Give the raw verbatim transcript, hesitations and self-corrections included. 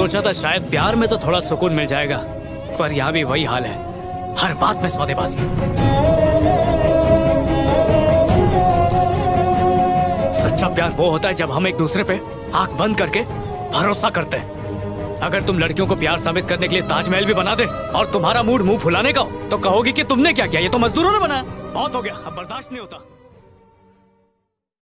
सोचा था शायद प्यार में तो थोड़ा सुकून मिल जाएगा, पर यहाँ भी वही हाल है, हर बात में सौदेबाजी। सच्चा प्यार वो होता है जब हम एक दूसरे पे आंख बंद करके भरोसा करते हैं। अगर तुम लड़कियों को प्यार साबित करने के लिए ताजमहल भी बना दे और तुम्हारा मूड मुंह फुलाने का हो, तो कहोगी कि तुमने क्या किया, ये तो मजदूरों ने बनाया। बहुत हो गया, अब बर्दाश्त नहीं होता।